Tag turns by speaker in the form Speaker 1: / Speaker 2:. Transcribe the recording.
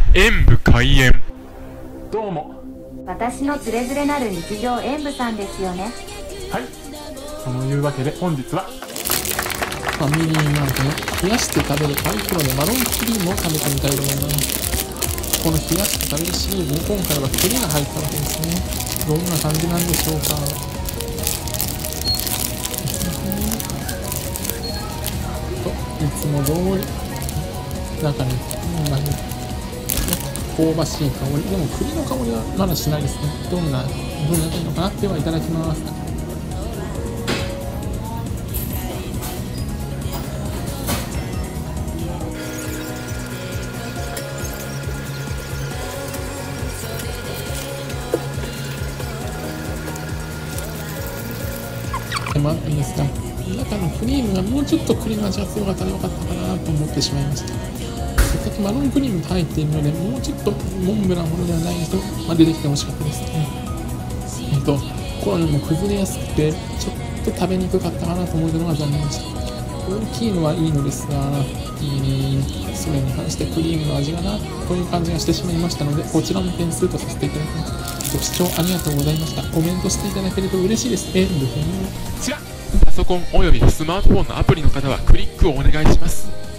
Speaker 1: 演武開演。どうも。
Speaker 2: 私のつれづれなる日常演武さんですよね。
Speaker 1: はい。そのいうわけで本日は
Speaker 3: ファミリーマートの冷やして食べるパイプロのマロンクリームを食べてみたいと思います。この冷やして食べるシリーズに今回は栗が入ったわけですね。どんな感じなんでしょうか。いつも通り中に香ばしい香り。でも栗の香りはまだしないですね。どんな風になってるのかな。ではいただきます。でもあるんですが、中のクリームがもうちょっと栗の味が強かったらよかったかなと思ってしまいました。せっかくマロンクリームが入っているので、もうちょっとモンブランほどではない人が出てきてほしかったですね。コロナも崩れやすくて、ちょっと食べにくかったかなと思うのが残念でした。大きいのはいいのですが、それに関してクリームの味がなという感じがしてしまいましたので、こちらも点数とさせていただきます。ご視聴ありがとうございました。コメントしていただけると嬉しいです。演武編。
Speaker 1: こちらパソコンおよびスマートフォンのアプリの方はクリックをお願いします。